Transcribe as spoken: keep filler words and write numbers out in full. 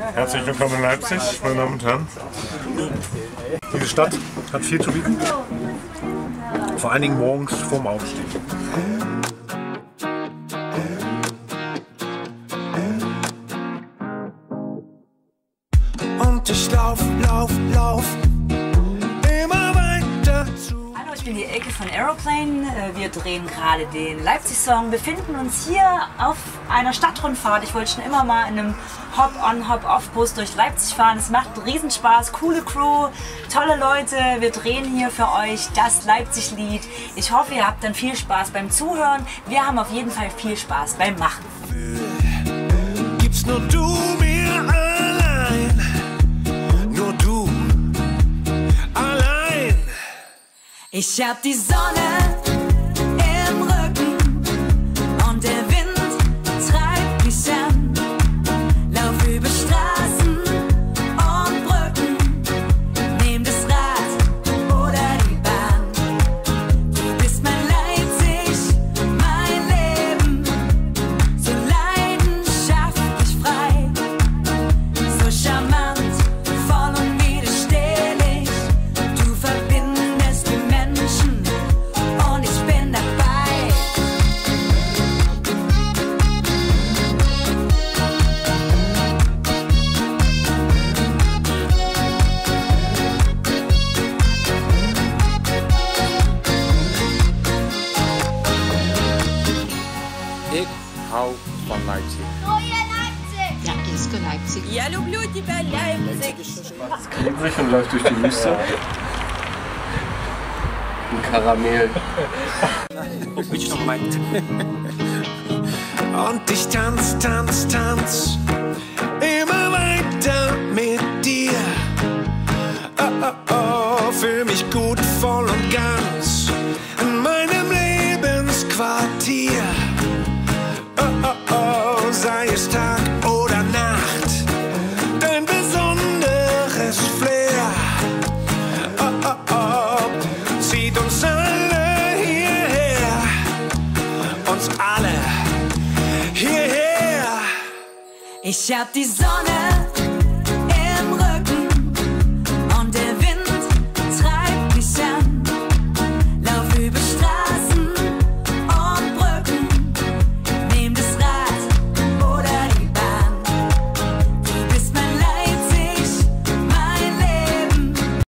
Herzlich willkommen in Leipzig, meine Damen und Herren. Diese Stadt hat viel zu bieten, vor allen Dingen morgens vorm Aufstehen. Und ich lauf, lauf, lauf immer weiter zu. Hallo, ich bin die Elke von Aeroplane. Wir drehen gerade den Leipzig-Song, befinden uns hier auf einer Stadtrundfahrt. Ich wollte schon immer mal in einem Hop-on, Hop-off-Bus durch Leipzig fahren. Es macht Riesenspaß, coole Crew, tolle Leute. Wir drehen hier für euch das Leipzig-Lied. Ich hoffe, ihr habt dann viel Spaß beim Zuhören. Wir haben auf jeden Fall viel Spaß beim Machen. Gibt's nur du mir allein, nur du allein. Ich hab die Sonne im Rücken und der Wind treibt mich an. Lauf über Straßen und Brücken, nehm das Rad oder die Bahn. Du bist mein Leipzig, mein Leben, so leidenschaftlich frei, so charmant, voll unwiderstehlich. Du verbindest die Menschen und ich bin dabei. Ik hou van Leipzig. Ja, Isko Leipzig. Я люблю тебя, Leipzig. Klebrig und läuft durch die Wüste. Ein Karamell. Und ich tanz, tanz, tanz immer weiter mit dir. Oh, oh, oh, fühl mich gut, voll und ganz in meinem Lebensquartier. Oh, oh, oh, sei es Tag oder Nacht, dein besonderes Flair. Oh, oh, oh, zieht uns alle hierher, uns alle hierher. Ich hab die Sonne